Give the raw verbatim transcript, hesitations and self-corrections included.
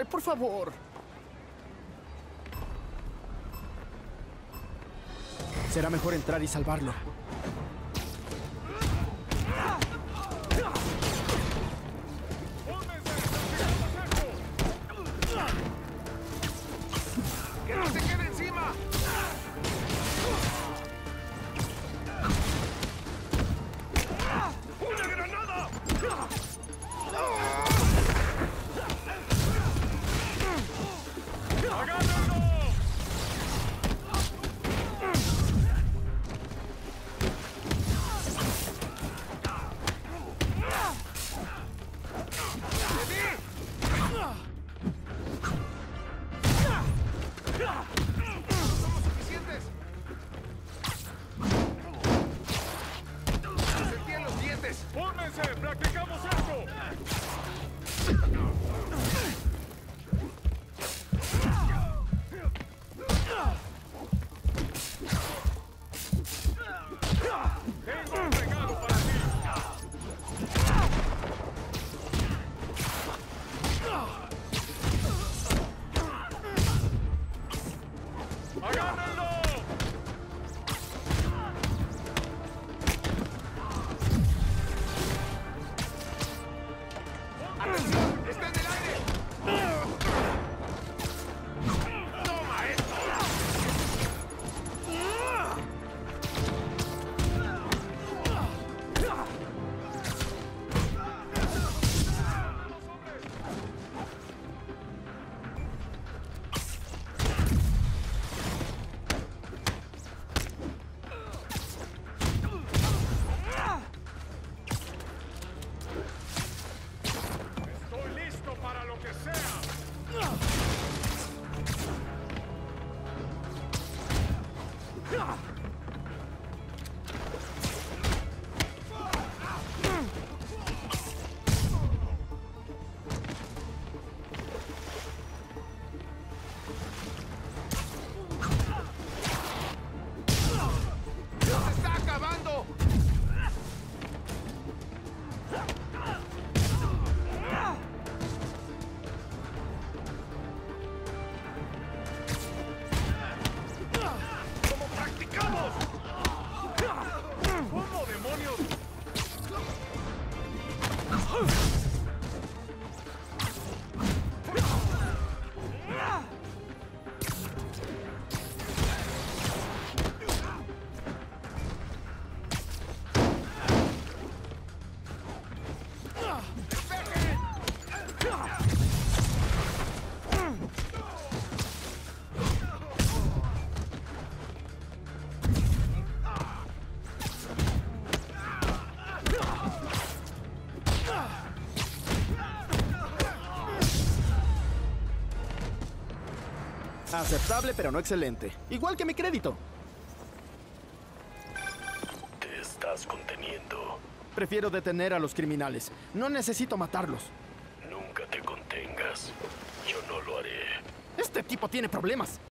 Ay, por favor. Será mejor entrar y salvarlo. ¡Que no se quede encima! ¡Una granada! ¡Agárrenlo! ¡Somos suficientes! ¡Sentí en los dientes! ¡Fórmense! ¡Practicamos esto! ¡Tengo un regalo para ti! ¡Agárrenlo! ¡Atención! ¡Está en el aire! ¡Toma esto! ¡Estoy listo para lo que sea! ¡Se está acabando! ¡Como practicamos! ¿Cómo demonios? Aceptable, pero no excelente. Igual que mi crédito. Te estás conteniendo. Prefiero detener a los criminales. No necesito matarlos. Nunca te contengas. Yo no lo haré. Este tipo tiene problemas.